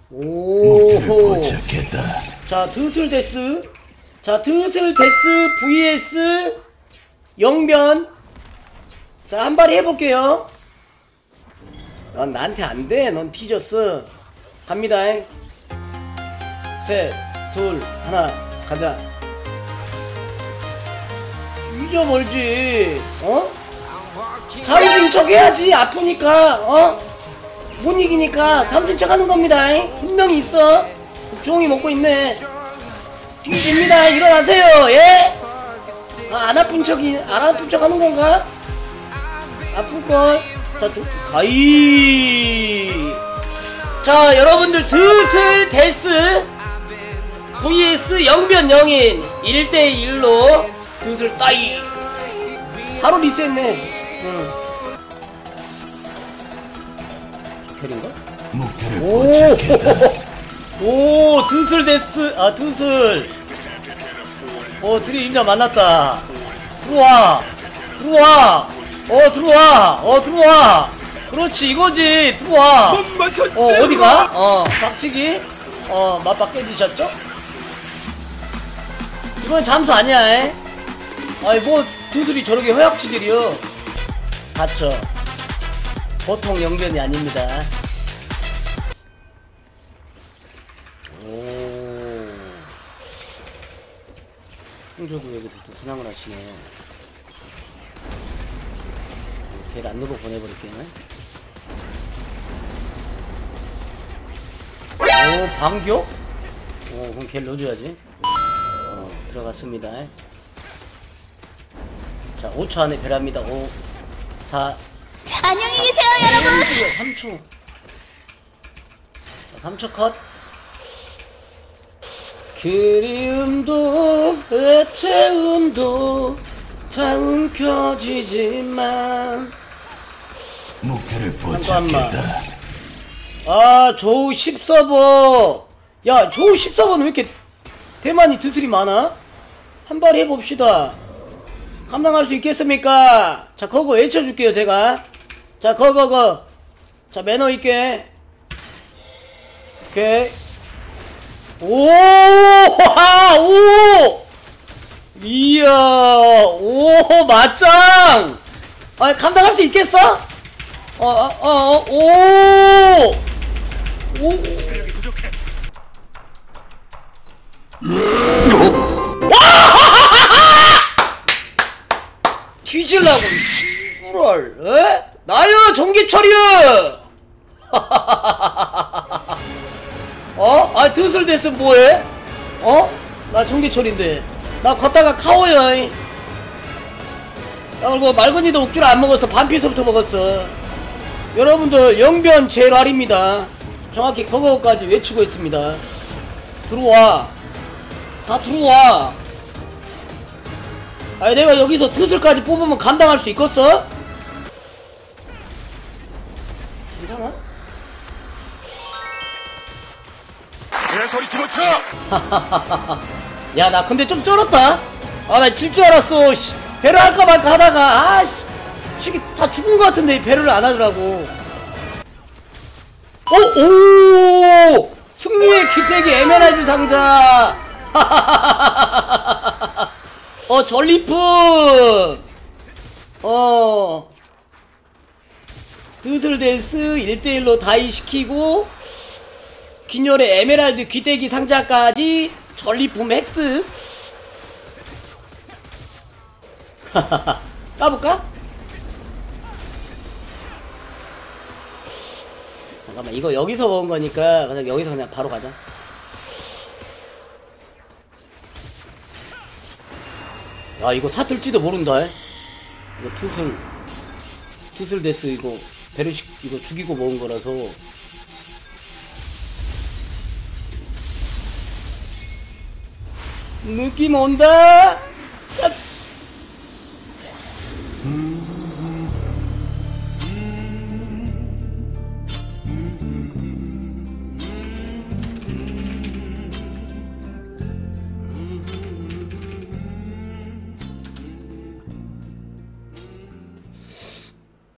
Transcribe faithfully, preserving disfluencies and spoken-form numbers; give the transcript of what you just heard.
오호. 자, 드슬데스. 자, 드슬데스 vs 영변. 자, 한 발이 해볼게요. 넌 나한테 안 돼. 넌 뒤졌어. 갑니다. 셋, 둘, 하나, 가자. 잊어버리지. 어? 잠수인 척 해야지. 아프니까. 어? 못 이기니까 잠수인 척 하는 겁니다. 분명히 있어. 주홍이 먹고 있네. 뒤집니다. 일어나세요. 예? 아, 안 아픈 척이, 안 아픈 척 하는 건가? 아플걸. 자, 조, 아이. 자, 여러분들, 드슬 데스 vs 영변 영인 일 대 일로 드슬 따이. 바로 리셋네. 응. 캐린가? 오, 오, 드슬 데스, 아, 드슬. 어, 드림 임자 만났다. 들어와. 들어와. 어, 들어와. 어, 들어와. 그렇지, 이거지. 들어와. 어, 어디가? 어, 박치기. 어, 맞박 깨지셨죠? 이건 잠수 아니야, 에? 아이, 뭐, 두술이 저렇게 허약치들이요. 봤죠? 보통 영변이 아닙니다. 오. 홍조구역에서 또 사냥을 하시네. 걔를 안 누르고 보내버릴게요. 오, 방교? 오, 그럼 걔를 넣어줘야지. 어, 들어갔습니다. 자, 오 초 안에 배랍니다. 오, 사. 안녕히 계세요, 여러분! 삼 초. 자, 삼 초 컷. 그리움도, 애태움도 다 움켜쥐지만. 목표를 포착했다. 아, 조우 십 서버. 야, 조우 십 서버는 왜 이렇게 대만이 드슬이 많아? 한 발 해봅시다. 감당할 수 있겠습니까? 자, 그거 외쳐줄게요, 제가. 자, 그거, 그거. 자, 매너 있게. 오케이. 오! 하! 오! 이야! 오! 맞짱! 아, 감당할 수 있겠어? 어, 어, 어, 어, 오! 오! 뒤질라고, 씨부럴, 에? 나요, 전기철이요! 어? 아, 드슬 됐으면 뭐해? 어? 나 전기철인데. 나 걷다가 카오야. 나 그리고 말건이도 옥주를 안 먹었어. 반피서부터 먹었어. 여러분들, 영변 제일 알입니다. 정확히 그거까지 외치고 있습니다. 들어와. 다 들어와. 아니, 내가 여기서 드슬까지 뽑으면 감당할 수 있겠어? 괜찮아? 내 소리 집어쳐! 야, 나 근데 좀 쩔었다? 아, 나 질 줄 알았어. 씨, 배를 할까 말까 하다가, 아, 씨, 다 죽은 것 같은데 배를 안 하더라고. 오, 오! 승리의 기대기 에메랄드 상자! 어, 전리품! 어. 드슬데스 일 대 일로 다이 시키고, 균열의 에메랄드 귀대기 상자까지 전리품 획득. 까볼까? 잠깐만, 이거 여기서 먹은 거니까 그냥 여기서 그냥 바로 가자. 야, 이거 사뜰지도 모른다. 이거 투슬 투슬 데스 이거 베르식 이거 죽이고 먹은 거라서. 느낌 온다.